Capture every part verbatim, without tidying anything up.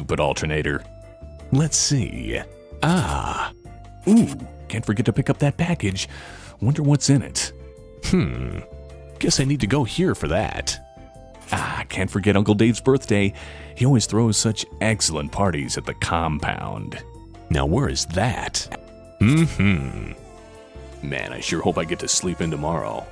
stupid alternator. Let's see. Ah. Ooh, can't forget to pick up that package. Wonder what's in it. Hmm. Guess I need to go here for that. Ah, can't forget Uncle Dave's birthday. He always throws such excellent parties at the compound. Now where is that? Mm-hmm. Man, I sure hope I get to sleep in tomorrow.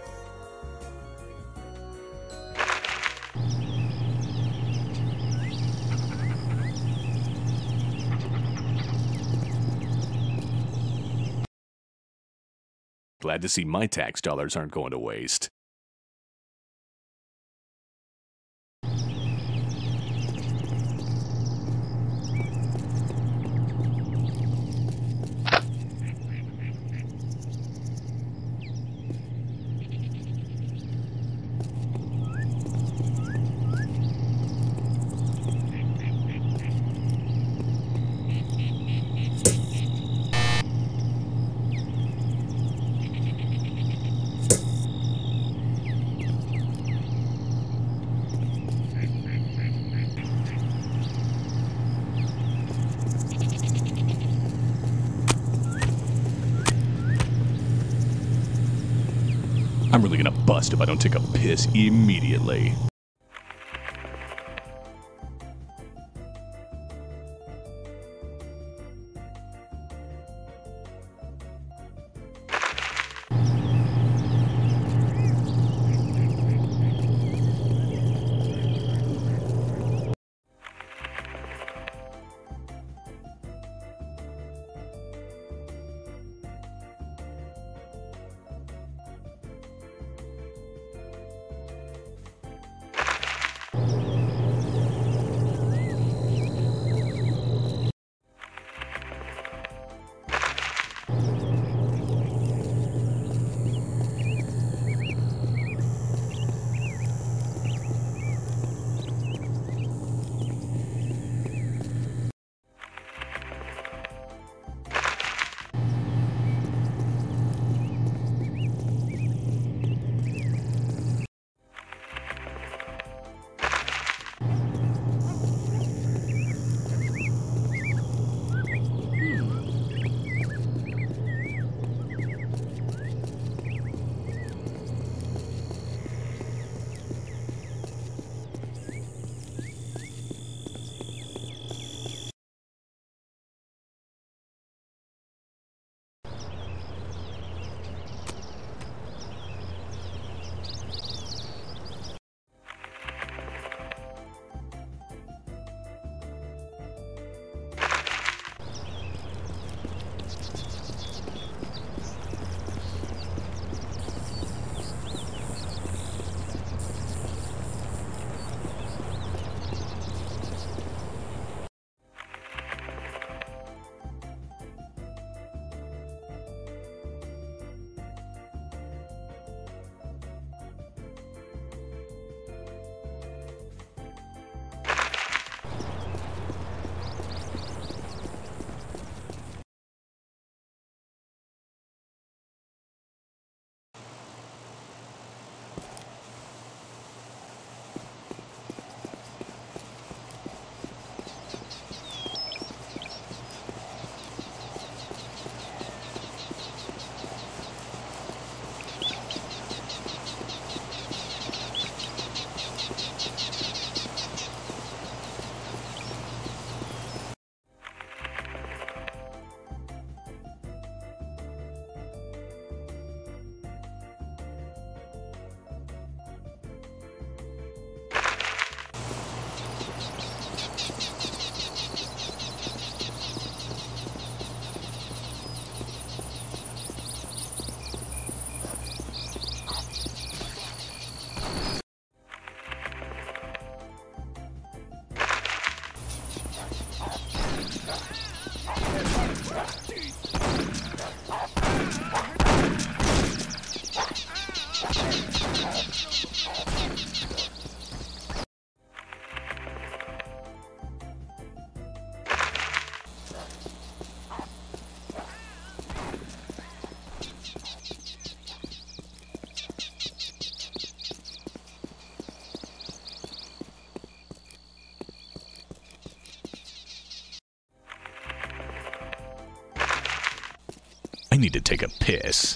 Glad to see my tax dollars aren't going to waste. I'm really gonna bust if I don't take a piss immediately. I need to take a piss.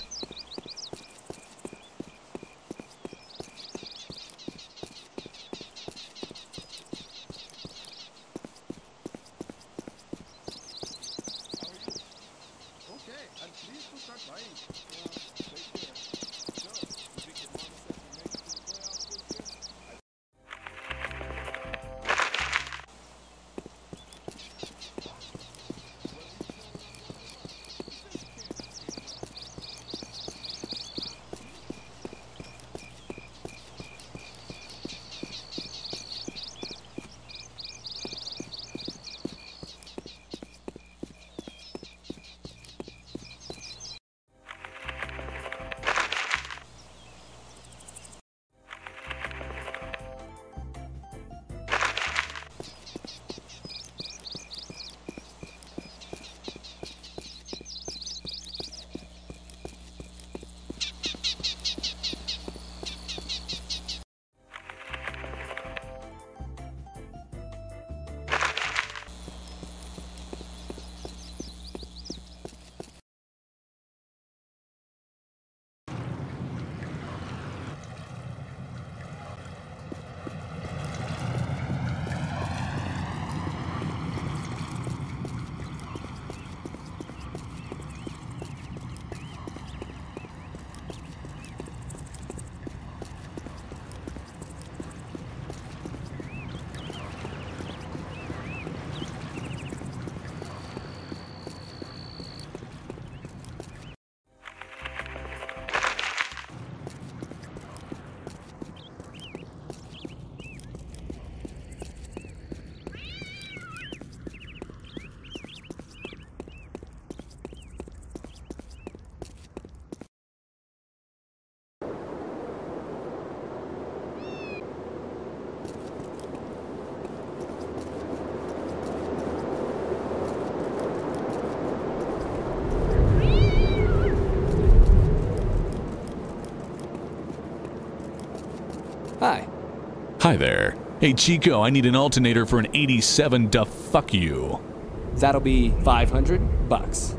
Hi. Hi there. Hey Chico, I need an alternator for an eighty-seven to fuck you. That'll be five hundred bucks.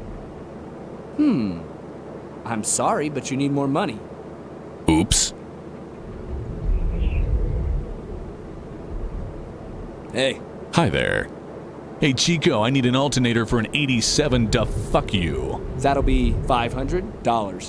Hmm. I'm sorry, but you need more money. Oops. Hey. Hi there. Hey Chico, I need an alternator for an eighty-seven to fuck you. That'll be five hundred dollars.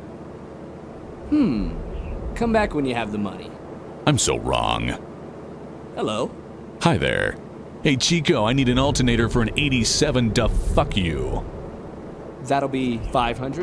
Hmm. Come back when you have the money. I'm so wrong. Hello. Hi there. Hey Chico, I need an alternator for an eighty-seven to fuck you. That'll be five hundred.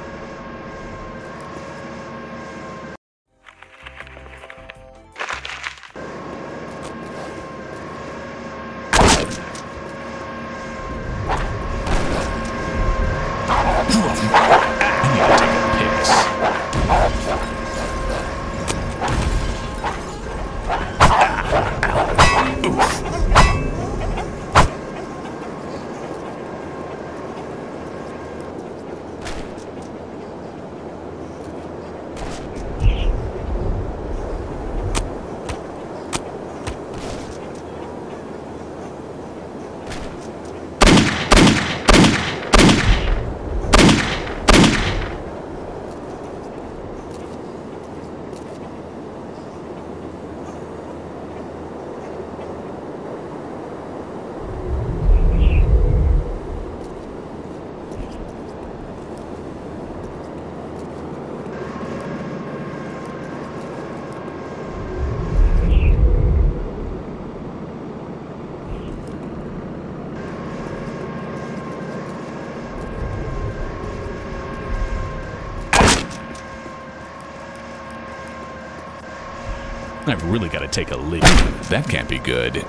I've really got to take a leak. That can't be good.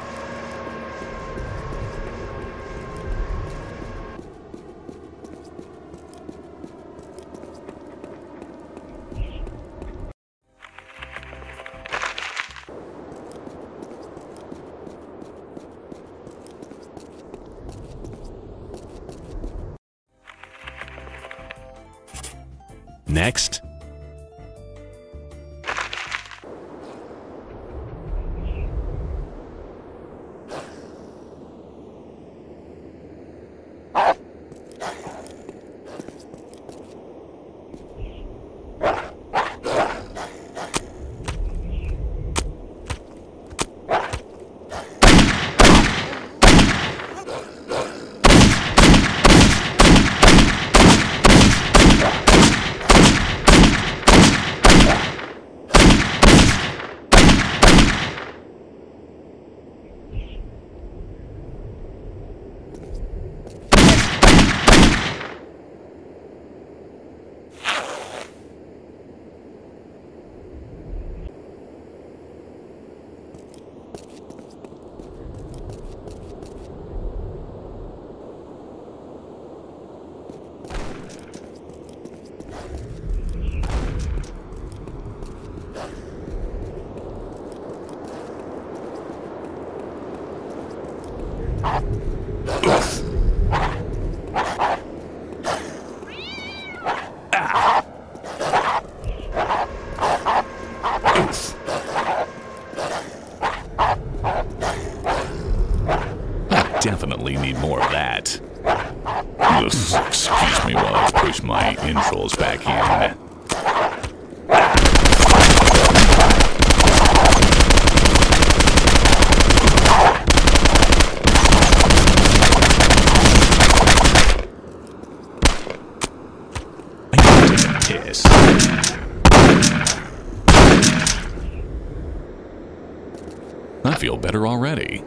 Next. Ugh, excuse me while I push my intros back in. I need to take a piss. I feel better already.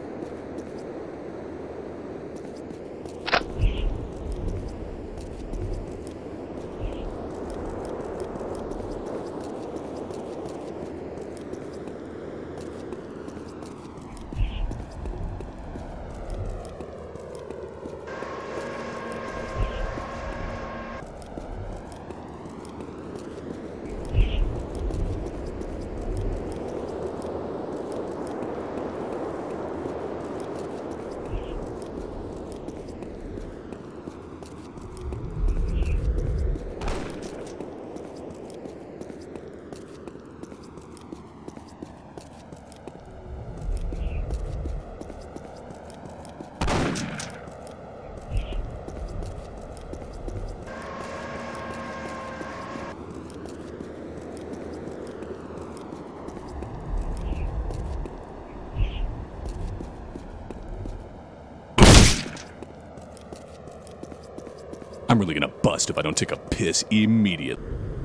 I'm really gonna bust if I don't take a piss immediately.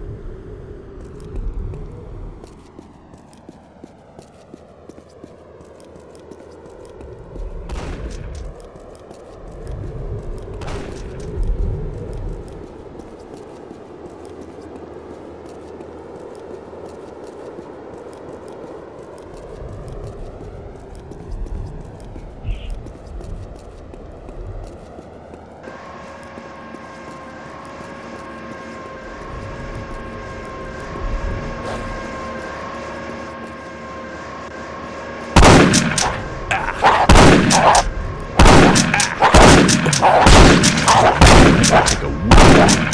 Take a week.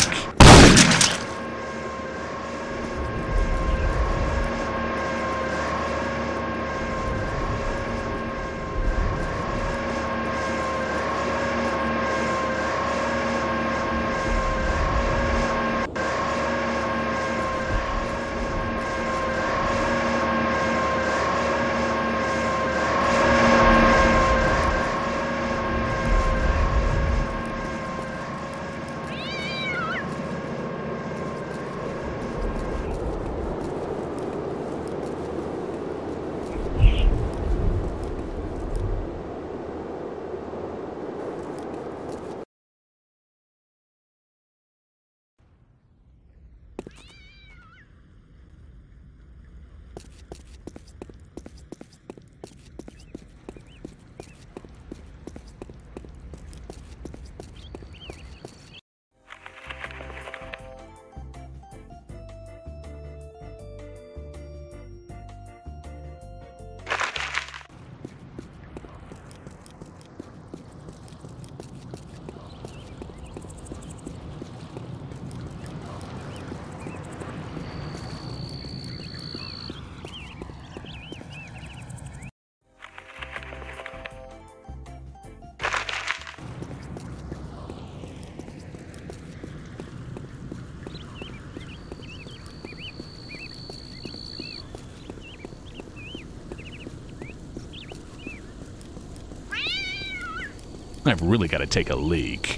I've really got to take a leak.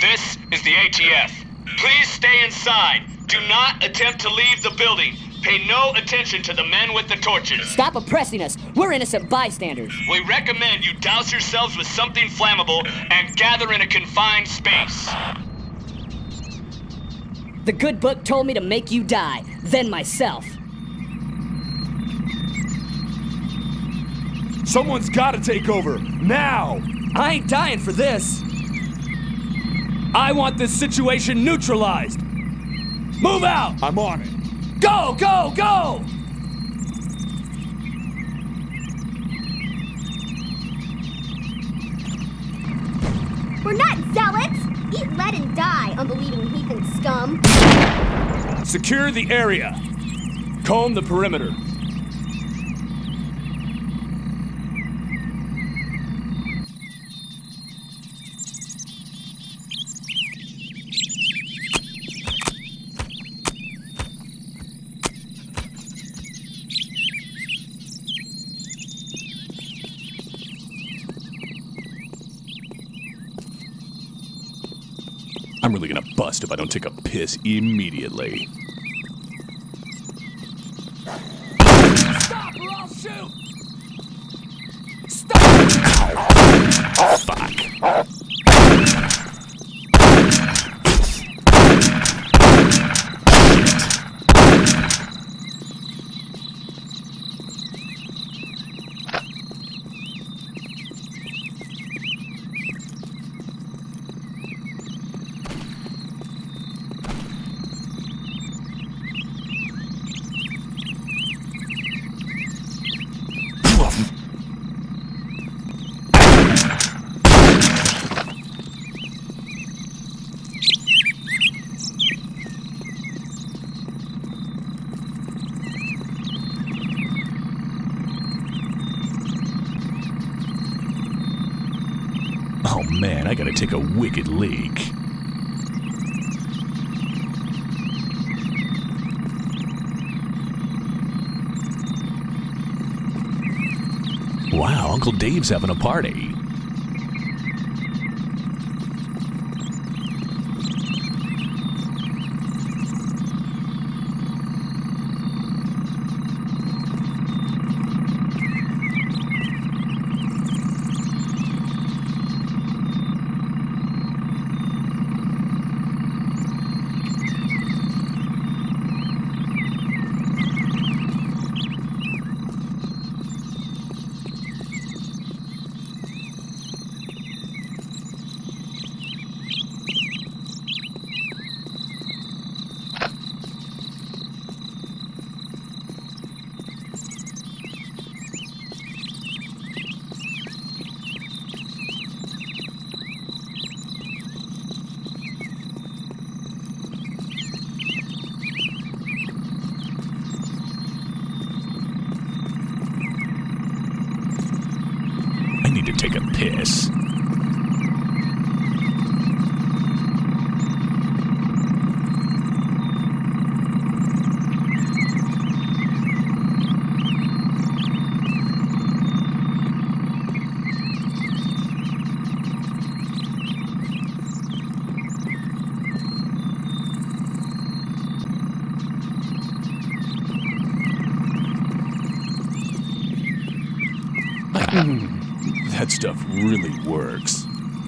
This is the A T F. Please stay inside. Do not attempt to leave the building. Pay no attention to the men with the torches. Stop oppressing us. We're innocent bystanders. We recommend you douse yourselves with something flammable and gather in a confined space. The good book told me to make you die, then myself. Someone's gotta take over, now! I ain't dying for this. I want this situation neutralized. Move out! I'm on it. Go, go, go! We're not zealots! Eat lead and die, unbelieving heathen scum. Secure the area. Comb the perimeter. I'm really gonna bust if I don't take a piss immediately. Stop or I'll shoot! Stop! Fuck. Oh man, I gotta take a wicked leak. Wow, Uncle Dave's having a party. I need to take a piss. That stuff really works.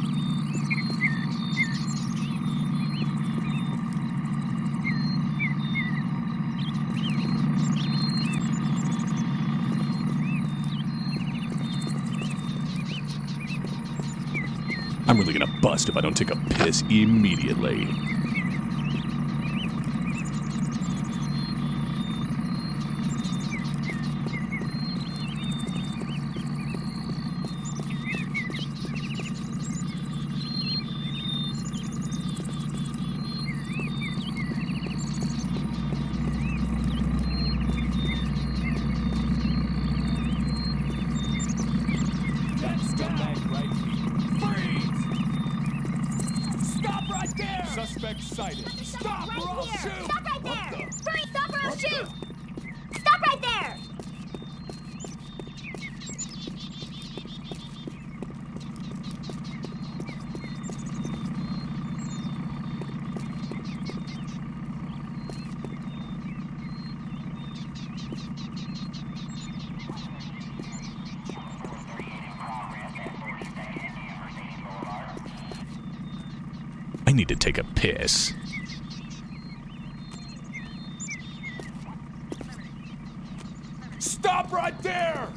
I'm really gonna bust if I don't take a piss immediately. Suspect sighted. Stop Right or I'll here! shoot! Stop right What there! the- Hurry, stop or I'll What shoot! the- Stop right there! need to take a piss. Stop right there!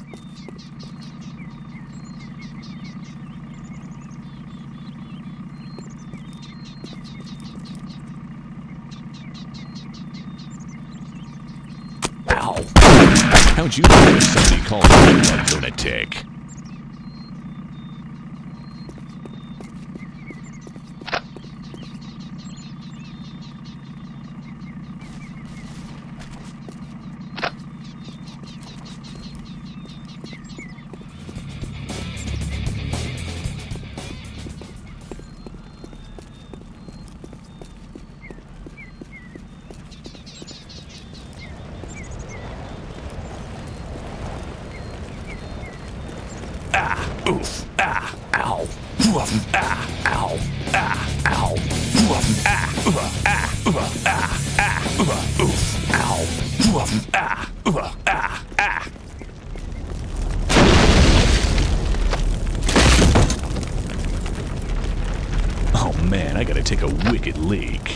Ow. How'd you know if somebody called me a lunatic? Oof, ah, ow, woof, ah, ow, ah, ow, woof, ah, uh, ah, uh, ah, ah, uh, oof, ow, woof, ah, uh, ah, ah. Oh man, I gotta take a wicked leak.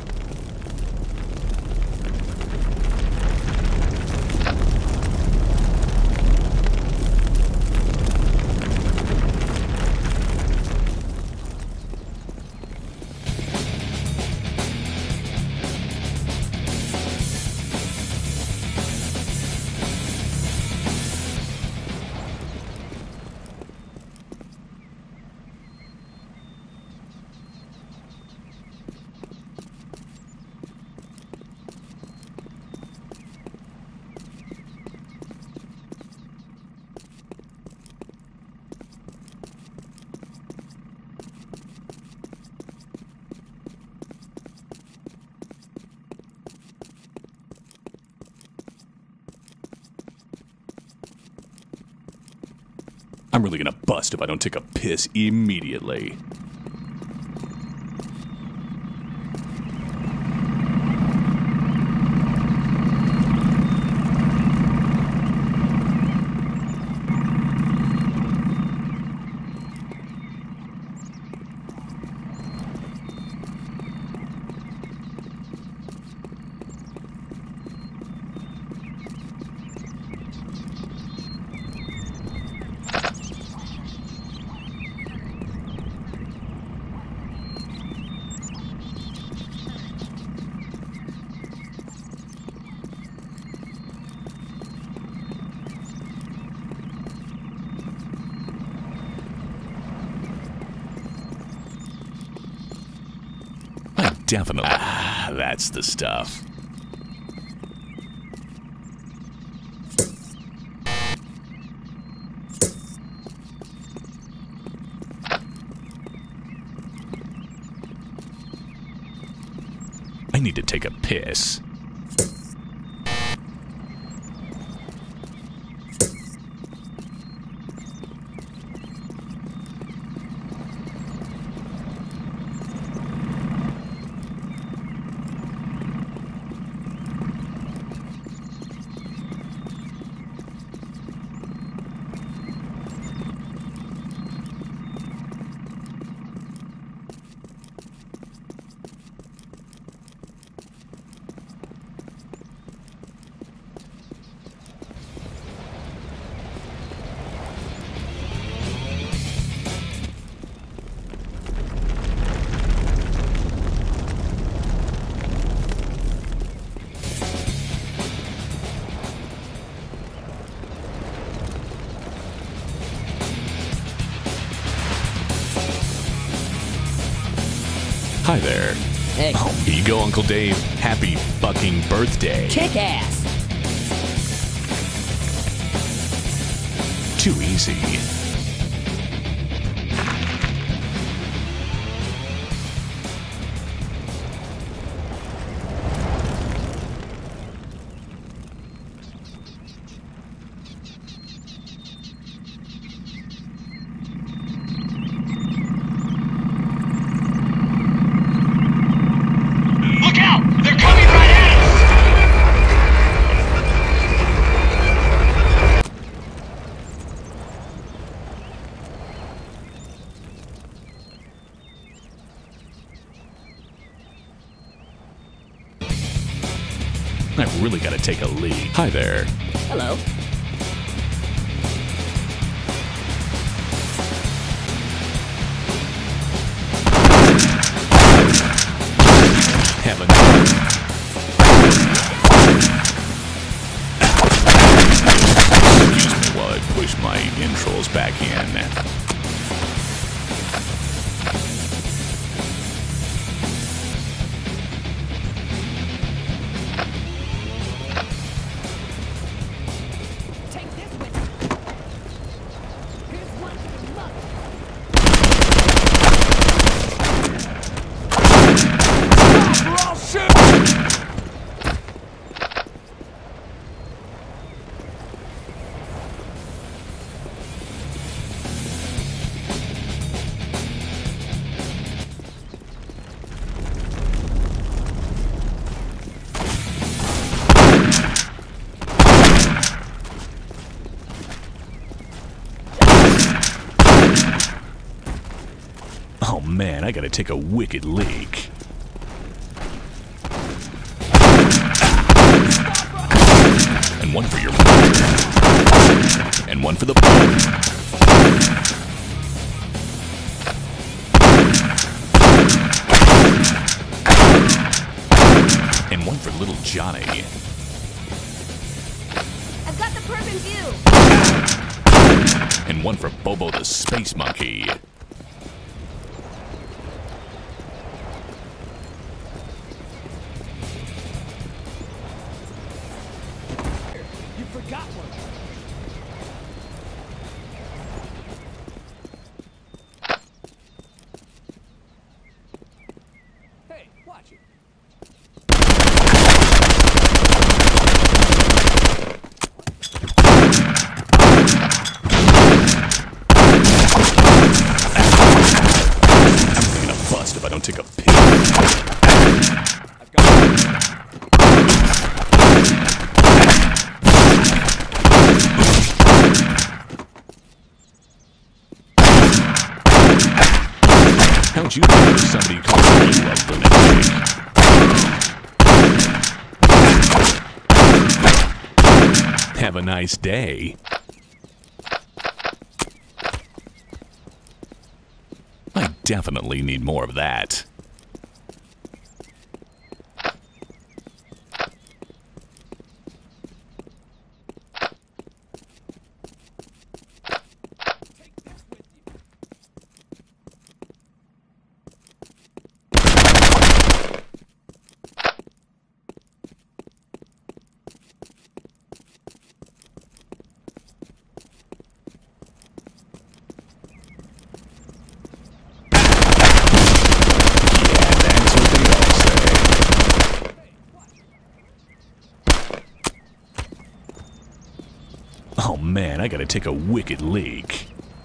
I'm really gonna bust if I don't take a piss immediately. Definitely. Ah, that's the stuff. I need to take a piss. Hi there. Hey. Oh, here you go, Uncle Dave. Happy fucking birthday. Kick ass! Too easy. Look out! They're coming right at us! I've really got to take a leak. Hi there. Hello. Heaven. Excuse me while I push my intros back in. Oh man, I gotta take a wicked leak. And one for your mother. And one for the and one for little Johnny. I've got the perp in view. And one for Bobo the Space Monkey. You forgot one. Hey, watch it. I'm gonna bust if I don't take a piss. I've got it. How'd you know somebody called you a lunatic? Have a nice day. I definitely need more of that. Oh man, I gotta take a wicked leak.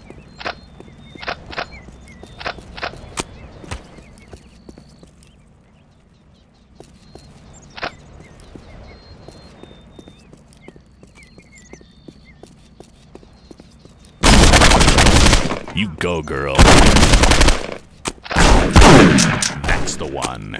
You go, girl. That's the one.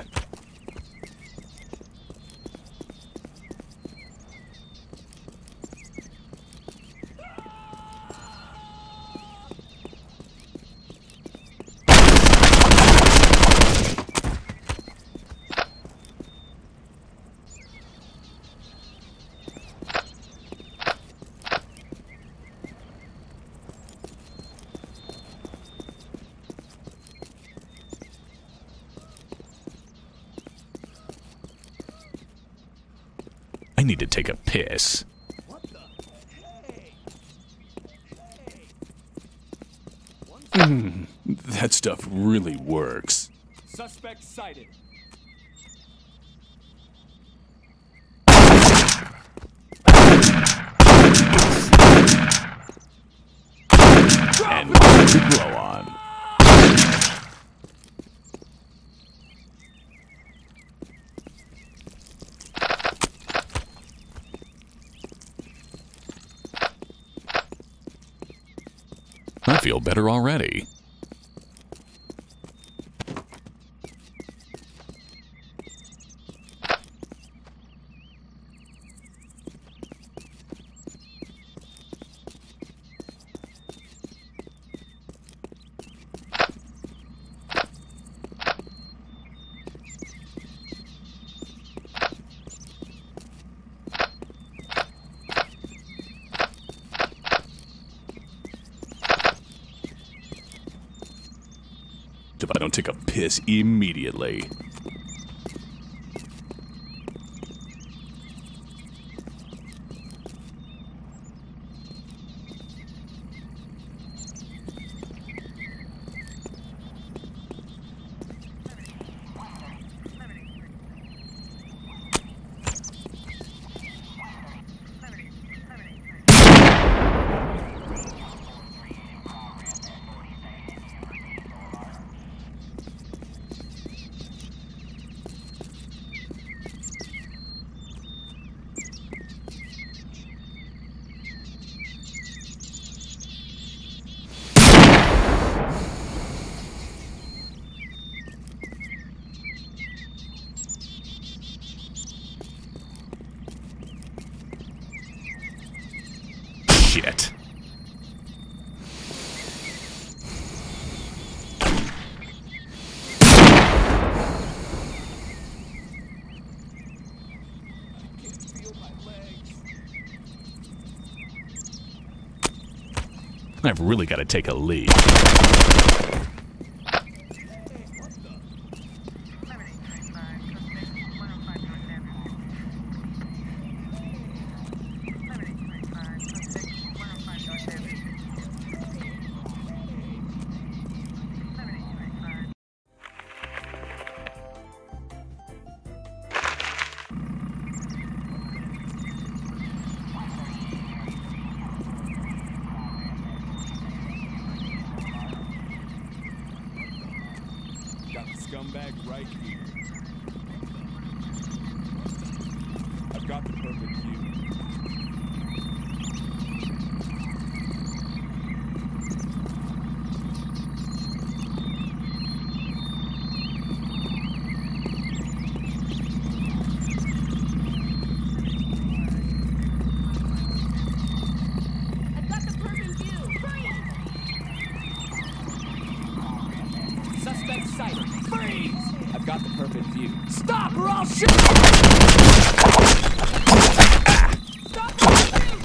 I need to take a piss. What the? Hey! Hey! Mm, that stuff really works. Suspect sighted. And one to blow on. I feel better already. I don't take a piss immediately. Shit. I've really got to take a leak. Got the scumbag right here. I've got the perfect view. I've got the perfect view. Freeze! Suspect sighted. Freeze! I've got the perfect view. Stop or I'll shoot! Stop or I'll shoot!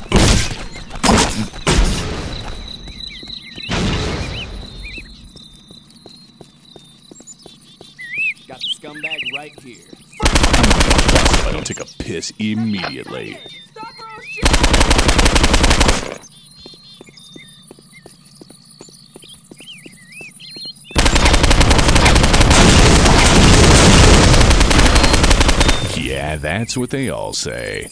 Got the scumbag right here. If I don't take a piss immediately. Stop or I'll shoot! Yeah, that's what they all say.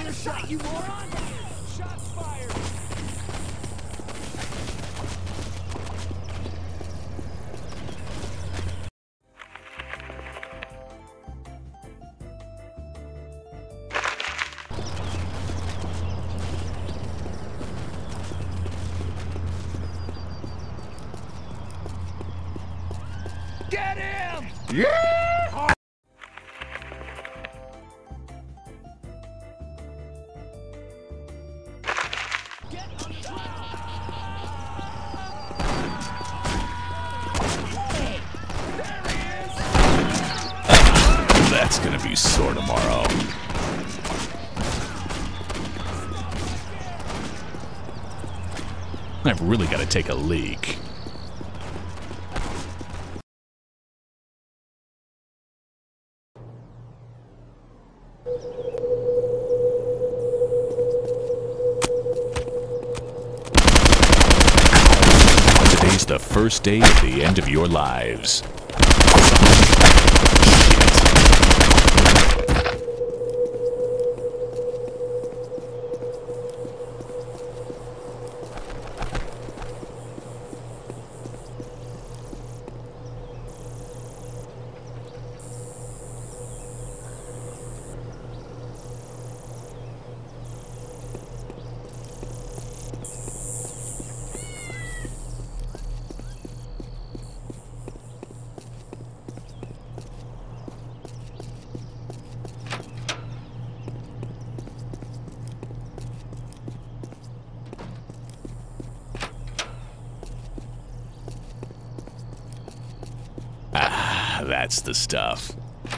Another shot, you moron! Shots fired! Get him! That's gonna be sore tomorrow. I've really got to take a leak. Today's the first day of the end of your lives. Ah, that's the stuff.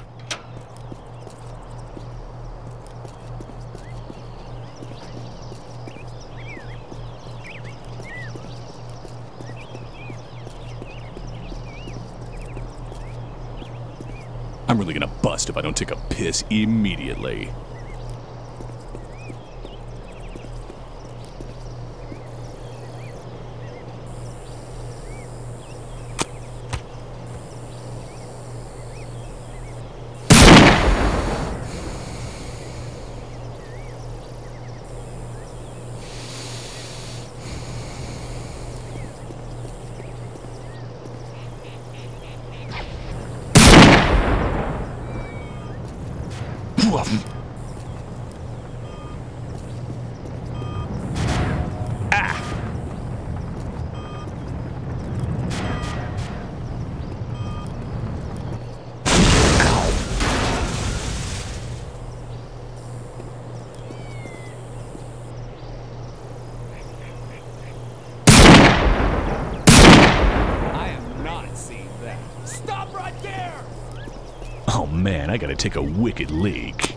I'm really gonna bust if I don't take a piss immediately. Oh man, I gotta take a wicked leak.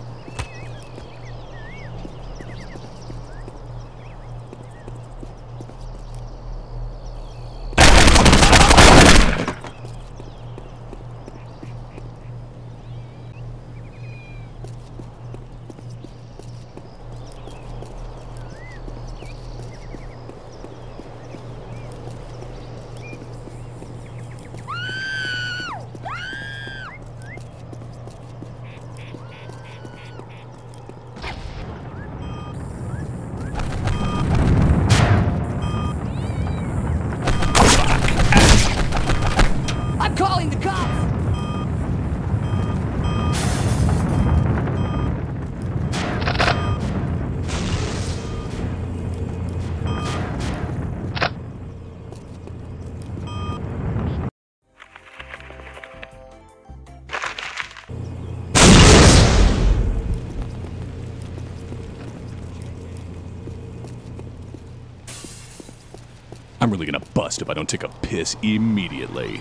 I'm really gonna bust if I don't take a piss immediately.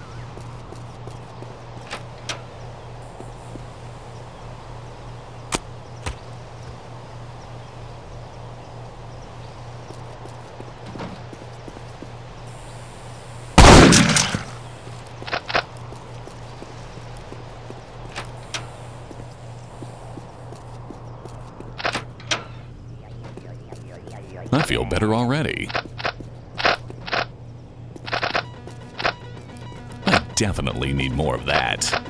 I feel better already. I definitely need more of that.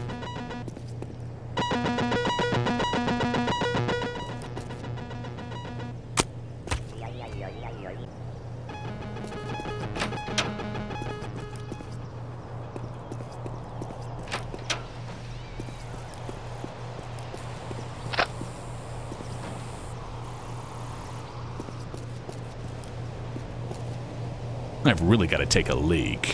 I've really got to take a leak.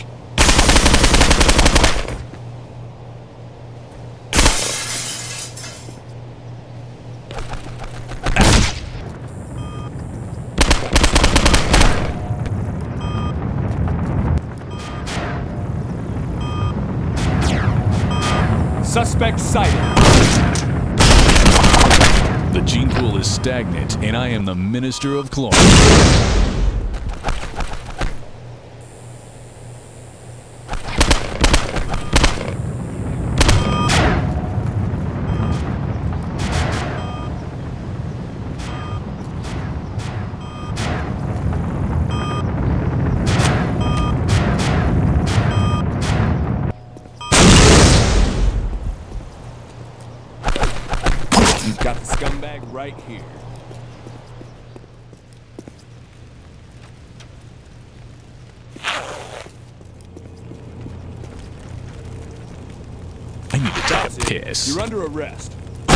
Suspect sighted. The gene pool is stagnant, and I am the Minister of Chlorine. Got the scumbag right here. I need to take That's a it. piss. You're under arrest.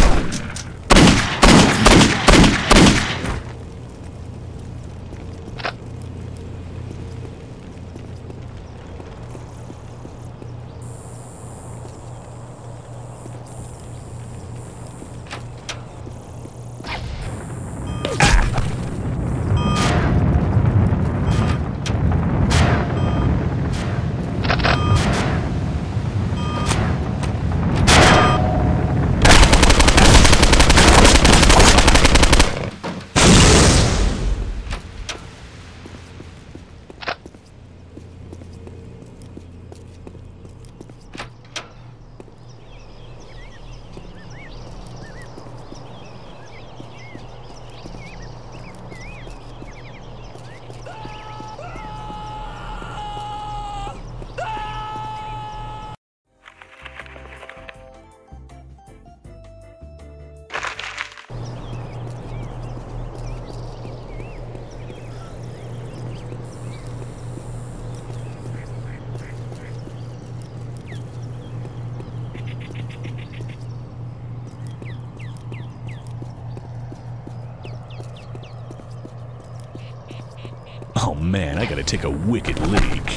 Oh man, I gotta take a wicked leak.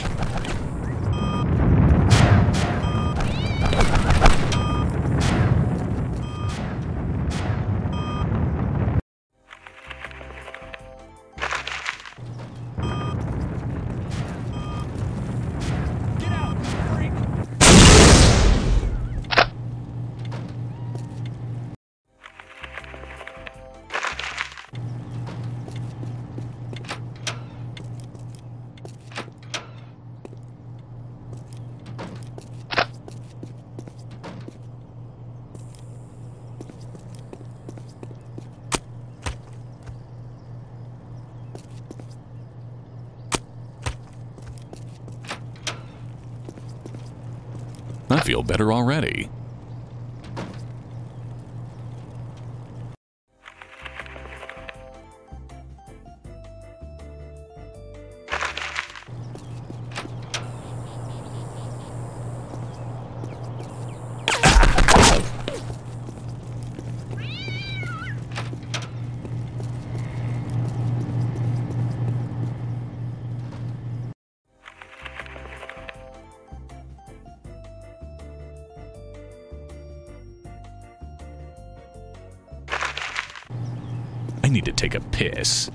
Get out, freak! I feel better already. I need to take a piss.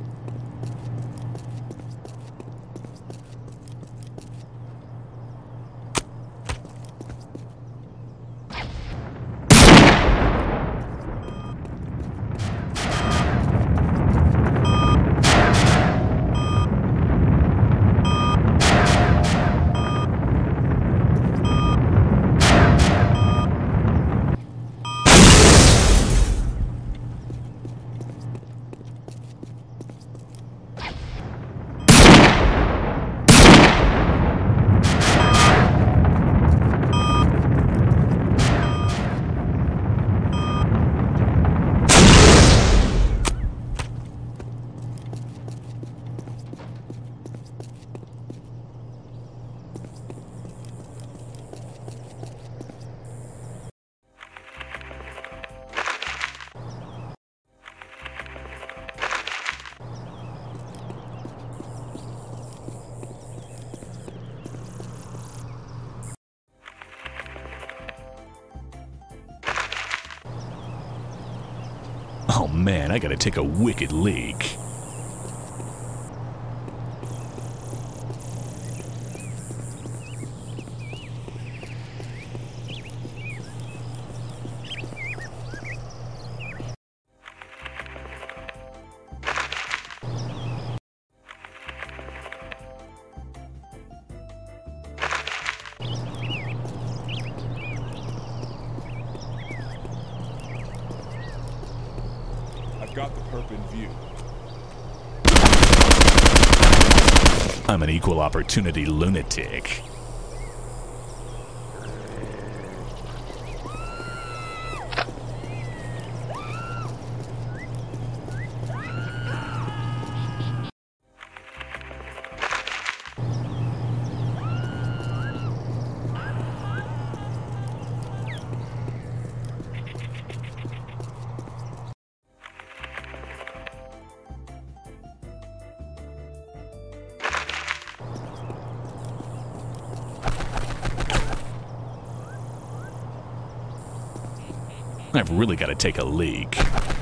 man, I gotta take a wicked leak. I've got the perp in view. I'm an equal opportunity lunatic. I've really got to take a leak.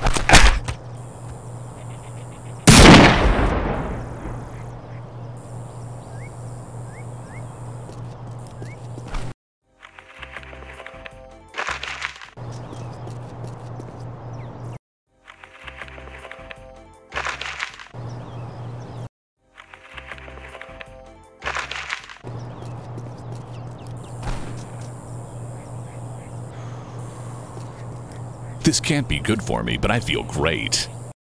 This can't be good for me, but I feel great.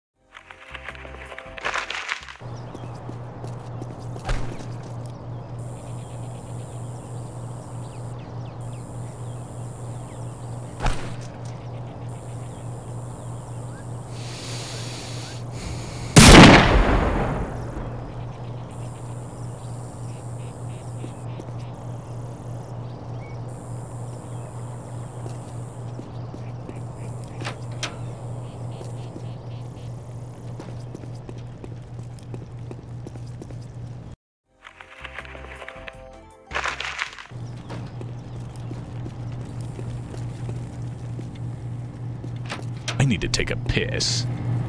I need to take a piss.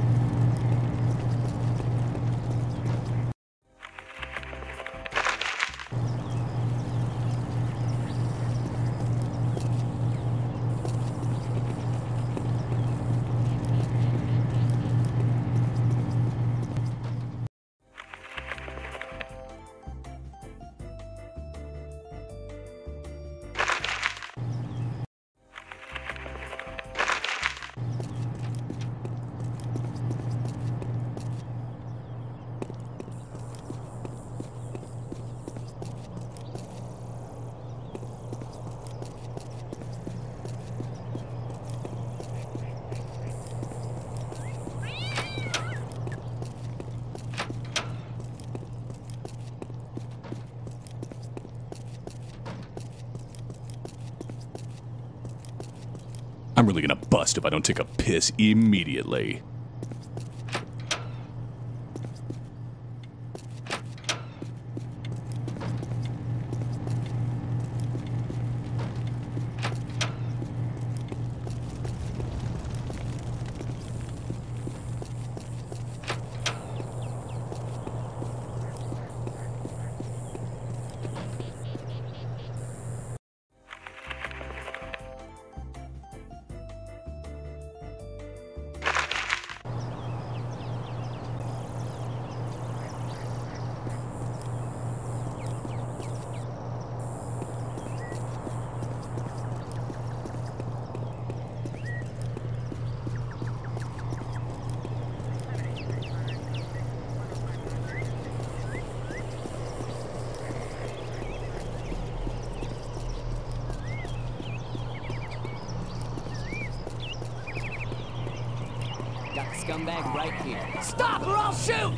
I'm really gonna bust if I don't take a piss immediately. Scumbag right here. Stop or I'll shoot!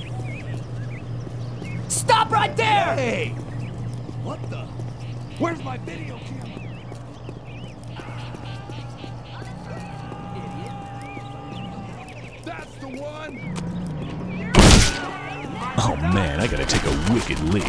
Stop right there! Hey! What the? Where's my video camera? Idiot. That's the one! Oh man, I gotta take a wicked leak.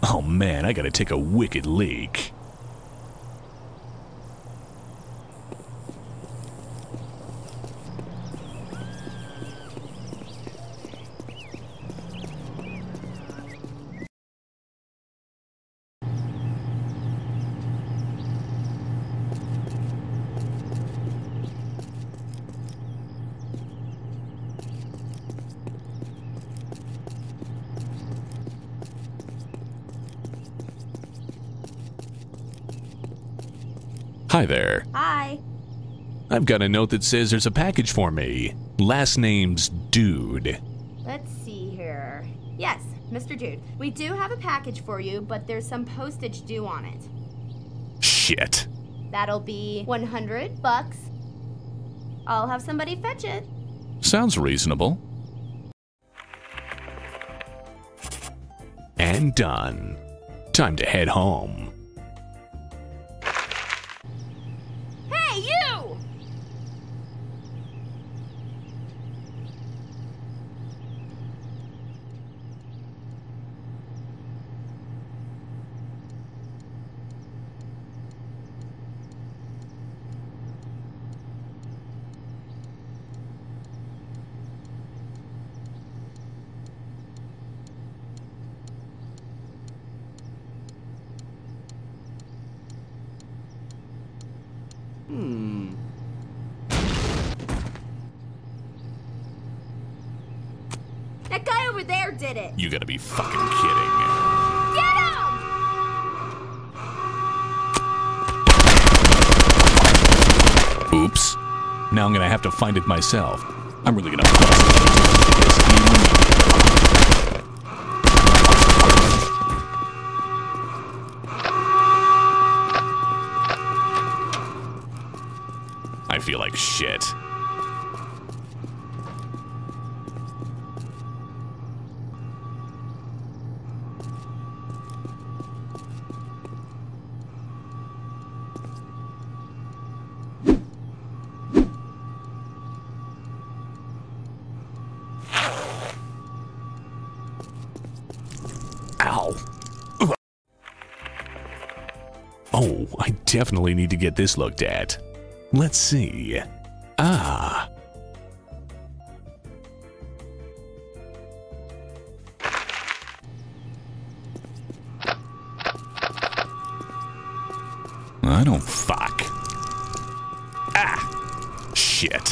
Oh man, I gotta take a wicked leak. Hi there. Hi. I've got a note that says there's a package for me. Last name's Dude. Let's see here. Yes, Mister Dude. We do have a package for you, but there's some postage due on it. Shit. That'll be one hundred bucks. I'll have somebody fetch it. Sounds reasonable. And done. Time to head home. Hey, you! Hmm. That guy over there did it. You gotta be fucking kidding. Get him! Oops. Now I'm gonna have to find it myself. I'm really gonna bust this immediately. I feel like shit. Ow. Ugh. Oh, I definitely need to get this looked at. Let's see. Ah. I don't fuck. Ah. Shit.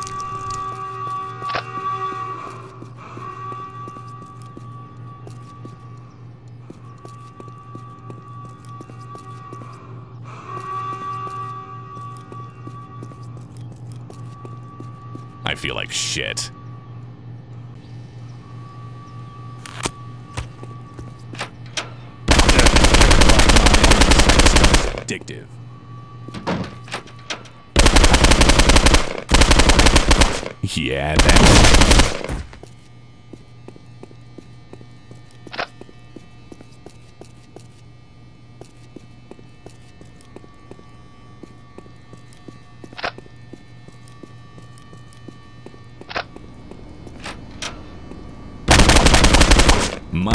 I feel like shit. Addictive. Yeah, that. My.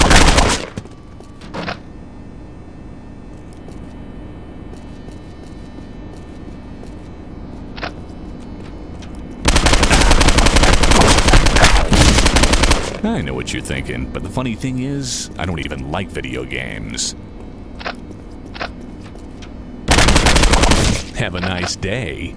I know what you're thinking, but the funny thing is, I don't even like video games. Have a nice day.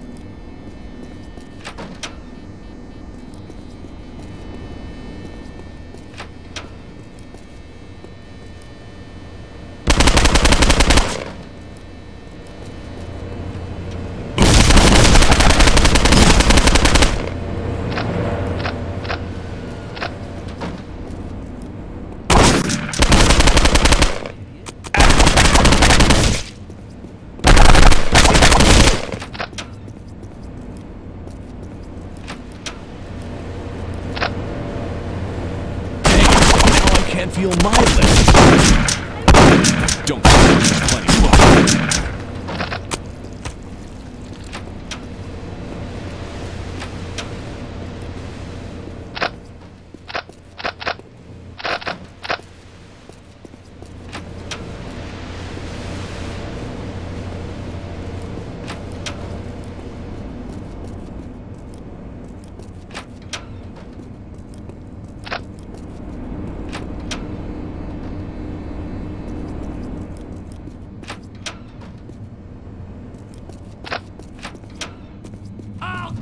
Can't feel my lips. Don't plenty of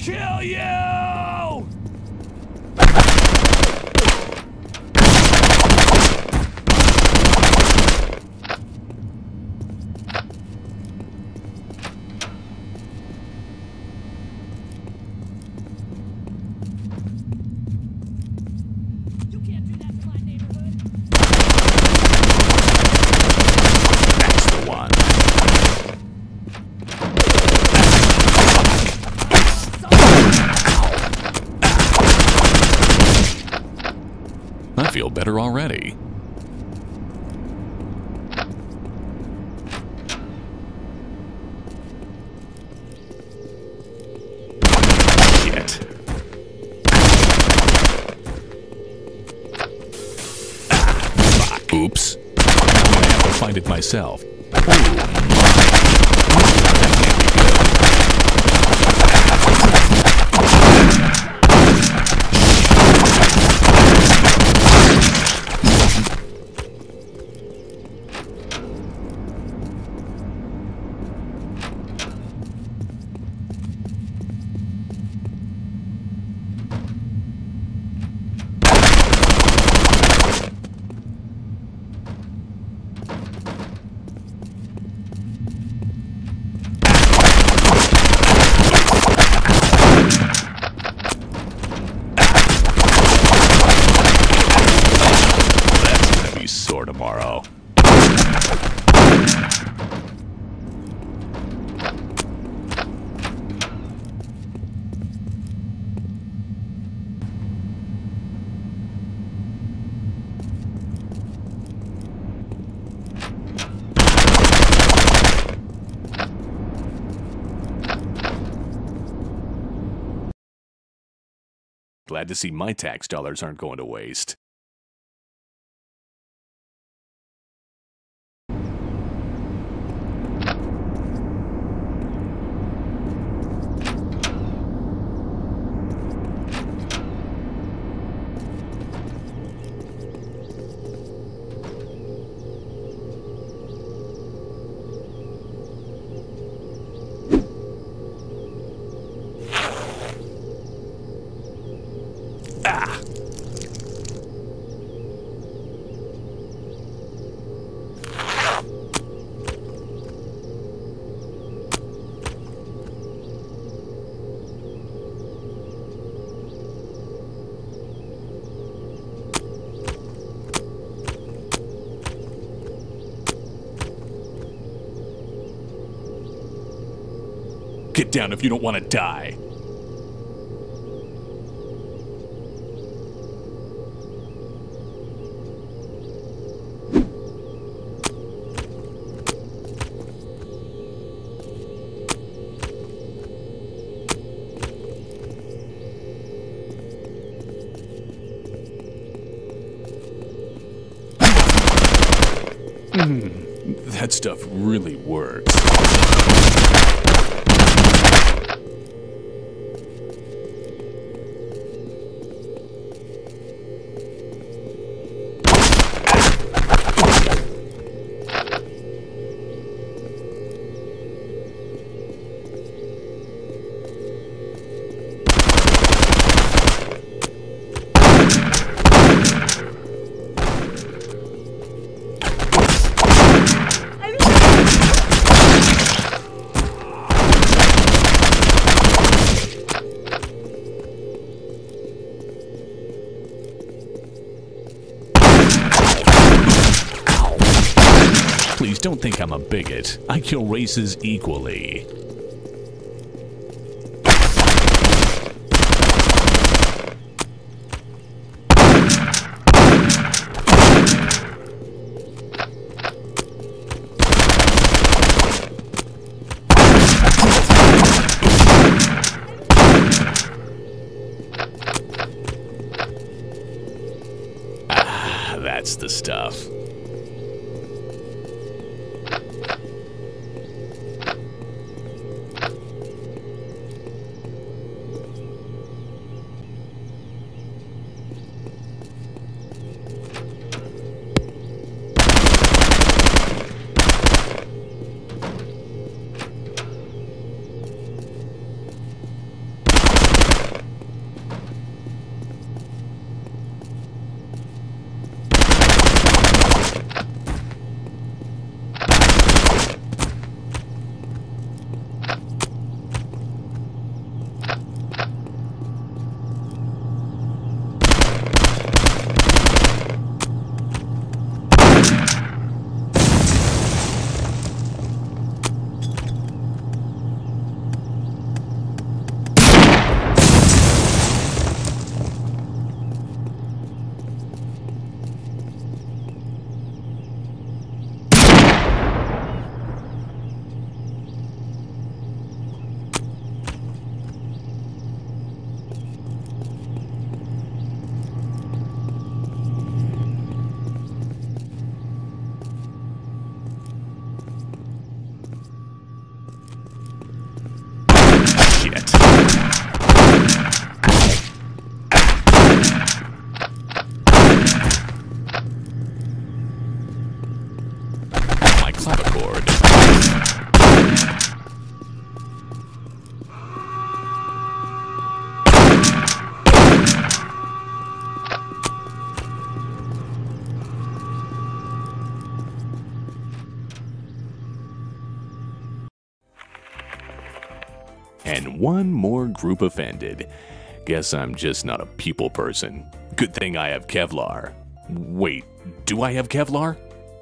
kill you! You can't do that to my neighborhood. That's the one. I feel better already. Shit. Ah, fuck. Oops. I'm gonna have to find it myself. Oh, sore tomorrow. Glad to see my tax dollars aren't going to waste. Ah! Get down if you don't want to die. Mm, that stuff really works. Please don't think I'm a bigot. I kill races equally. Ah, that's the stuff. one more group offended. Guess I'm just not a people person. Good thing I have Kevlar. Wait, do I have Kevlar?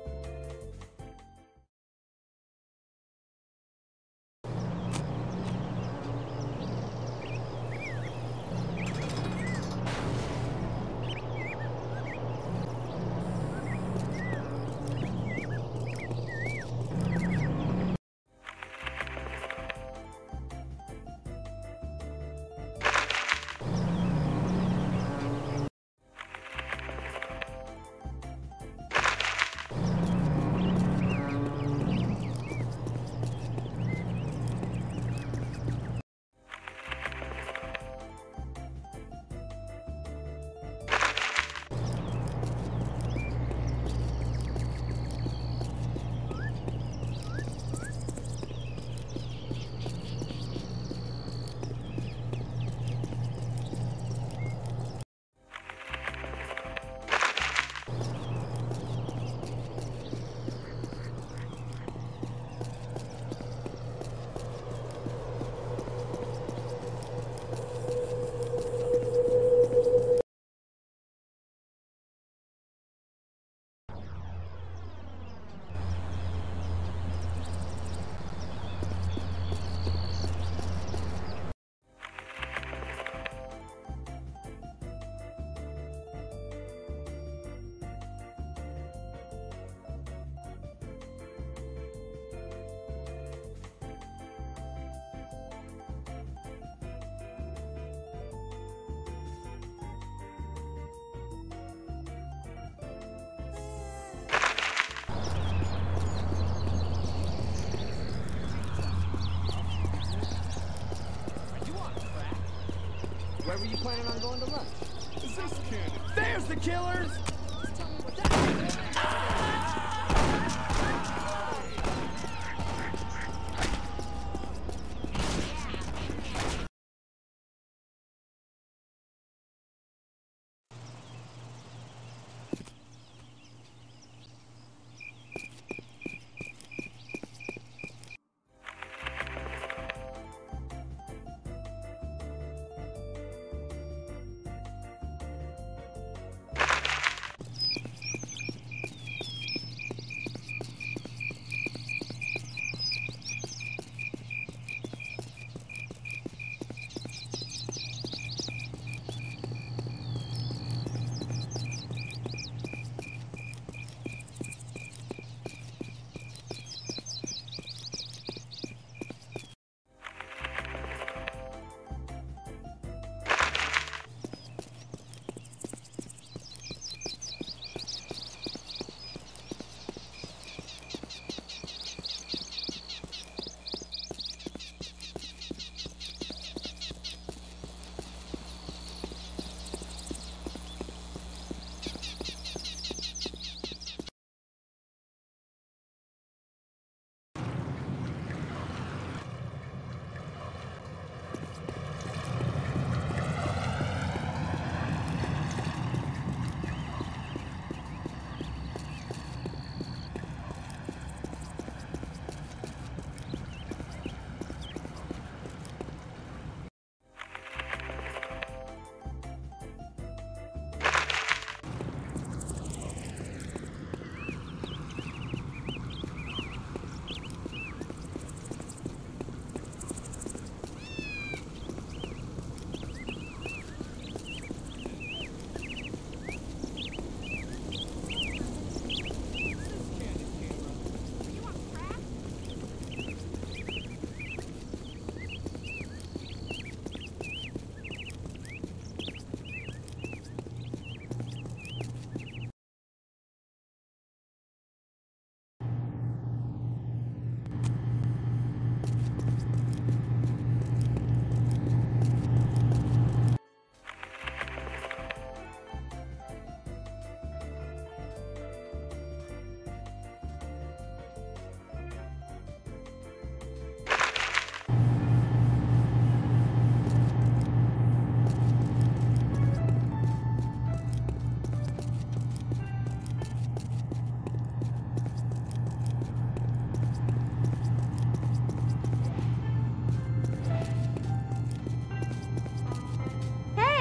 Where were you planning on going to lunch? Is this kid? There's the killers!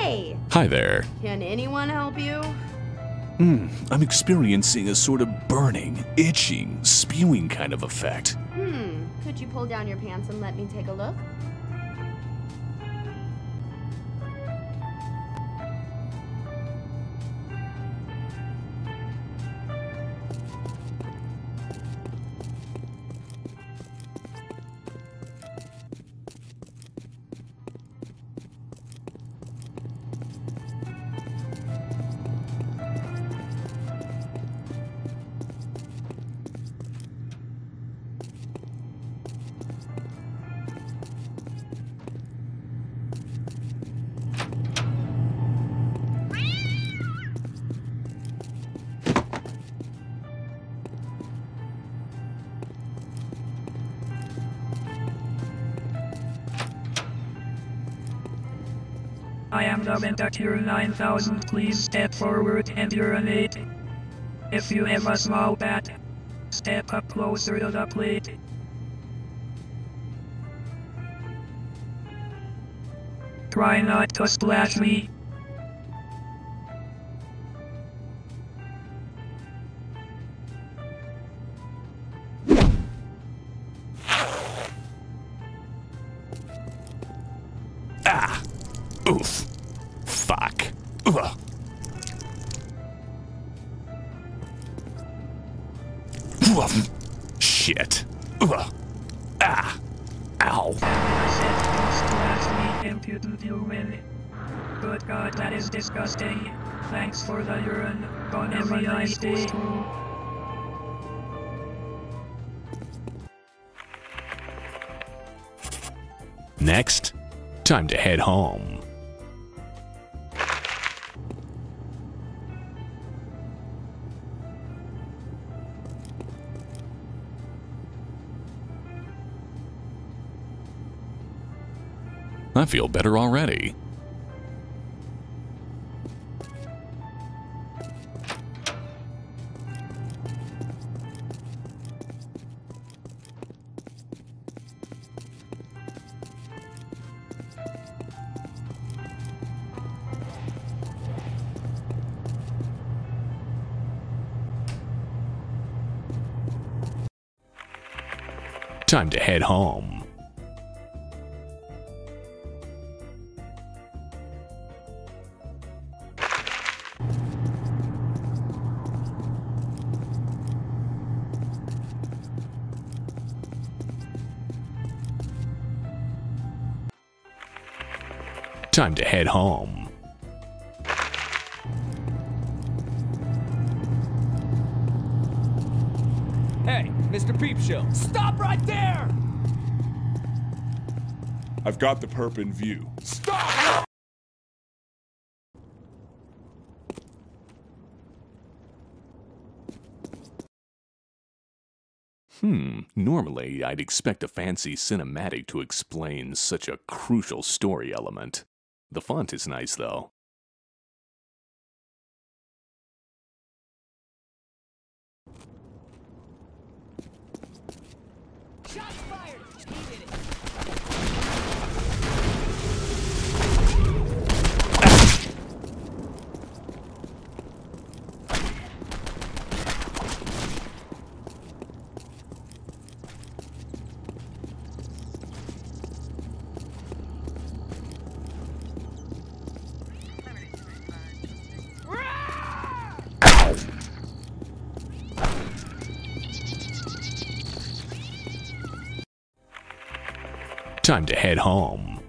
Hey! Hi there. Can anyone help you? Hmm, I'm experiencing a sort of burning, itching, spewing kind of effect. Hmm, could you pull down your pants and let me take a look? I am the Ventacure nine thousand. Please step forward and urinate. If you have a small bat, step up closer to the plate. Try not to splash me. Ah! Oof. Fuck. Ugh. Woof. Shit. Ugh. Ah. Ow. I said don't splash me, impudent human. Good God, that is disgusting. Thanks for the urine. Gonna have a nice day. Next, time to head home. I feel better already. Time to head home. Time to head home. Hey, Mister Peep Show, stop right there! I've got the perp in view. Stop! Hmm, normally I'd expect a fancy cinematic to explain such a crucial story element. The font is nice, though. Shots fired! He did it. Time to head home.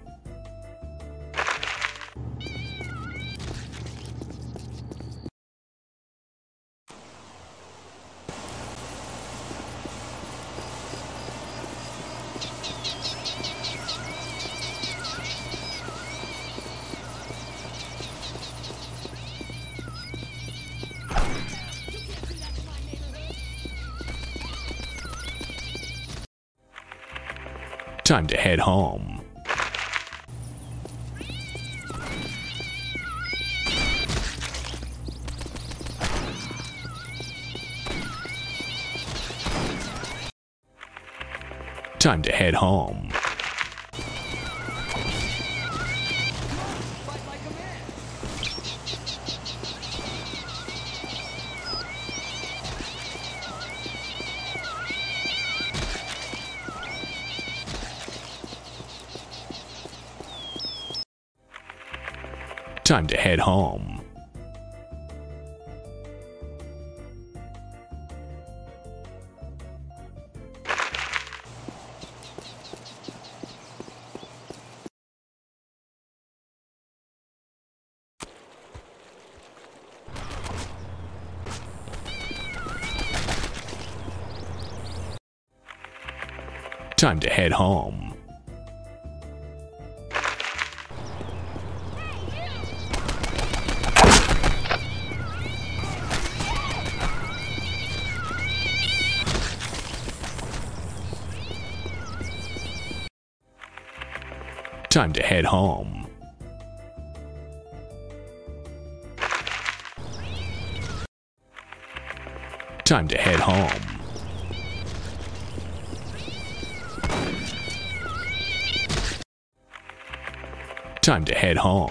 Time to head home. Time to head home. Fight like a man! Time to head home. Time to head home. Time to head home. Time to head home. Time to head home.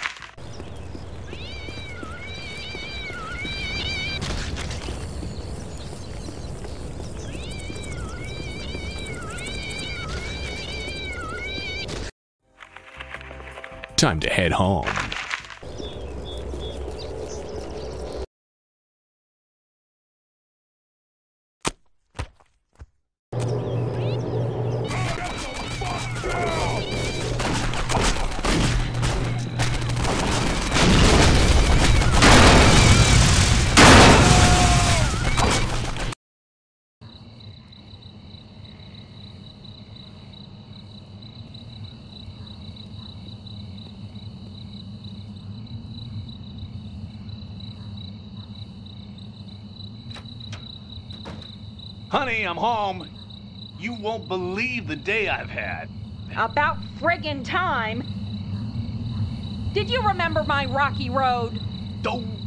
Time to head home. Honey, I'm home. You won't believe the day I've had. About friggin' time. Did you remember my rocky road? Don't